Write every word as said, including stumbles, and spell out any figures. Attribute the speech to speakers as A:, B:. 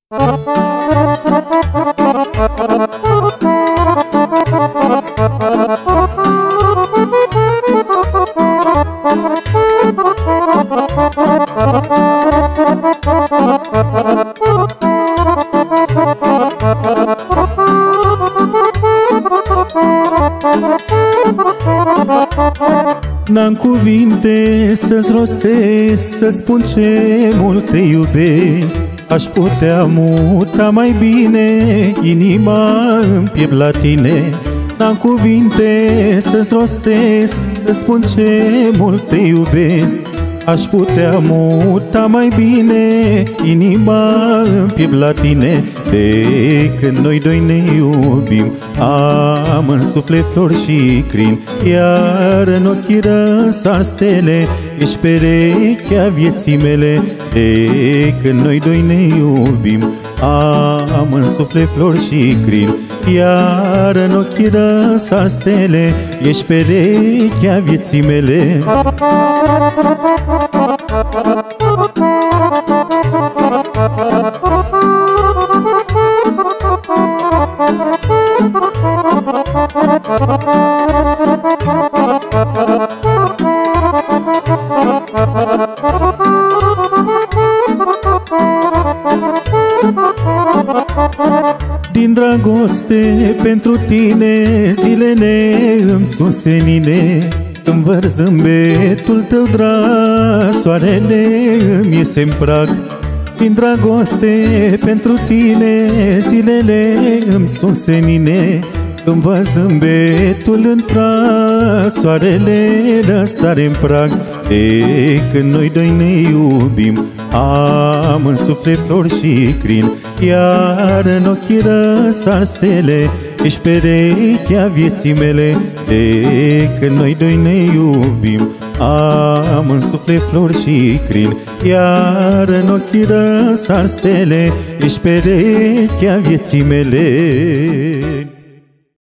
A: N-am cuvinte să-ți rostesc, să spun ce mult te iubesc. Aș putea muta mai bine inima în piept la tine. N-am cuvinte să-ți rostesc, să spun ce mult te iubesc. Aș putea muta mai bine inima în piept la tine. De când noi doi ne iubim, am în suflet flori și crin, iar în ochii răsar stele, ești perechea vieții mele. De când noi doi ne iubim, am în suflet flori și crin, iar în ochii răsar stele, ești perechea vieții mele. Din dragoste pentru tine zilele îmi sunt senine. Când văd zâmbetul tău drag, soarele îmi iese în prag. Din dragoste pentru tine zilele îmi sunt senine. Când văd zâmbetul în prag, soarele răsare în prag. De când noi doi ne iubim, am în suflet flori și crin, iar în ochii răsar stele, ești perechea vieții mele. De când noi doi ne iubim, am în suflet flori și crin, iar în ochii răsar stele, ești perechea vieții mele.